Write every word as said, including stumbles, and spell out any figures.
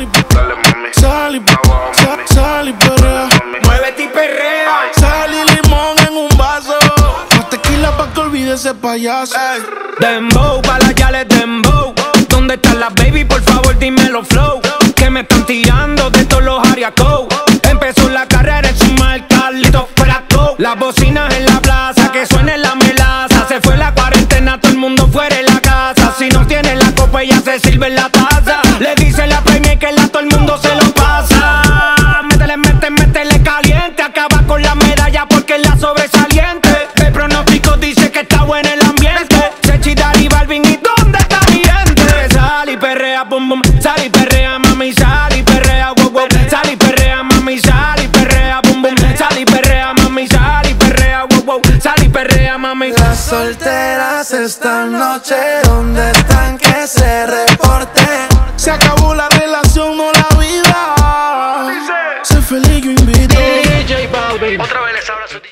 Sal y dale, mami. Sal y sal, sal y perrea. Muévete y perrea. Sal y limón en un vaso. Más tequila pa' que olvide ese payaso. Ey. Dembow, pa' las yales dembow. ¿Dónde están las baby? Por favor dímelo flow. Que me están tirando de todos los ariacos. Empezó la carrera en su marca, listo fuera go. Las bocinas en la plaza, que suene la melaza. Se fue la cuarentena, todo el mundo fuera de la casa. Si no tiene la copa, ella se sirve en la taza. Le dice la premia que la todo el mundo se lo pasa. Métele, métele, métele caliente. Acaba con la medalla porque es la sobresaliente. El pronóstico dice que está bueno el ambiente. Sechi, Daddy, Balvin, ¿y dónde está mi gente? Sal y perrea, bum bum. Sal y perrea, mami, sal y perrea, wow wow. Sal y perrea, mami, sal y perrea, bum bum. Sal y perrea, mami, sal y perrea, wow wow. Sal y perrea, mami. Las solteras esta noche, ¿dónde están? Que se reporten. Se acabó la relación, no la vida. Sé feliz, yo invito. D J Balvin. Otra vez les habla su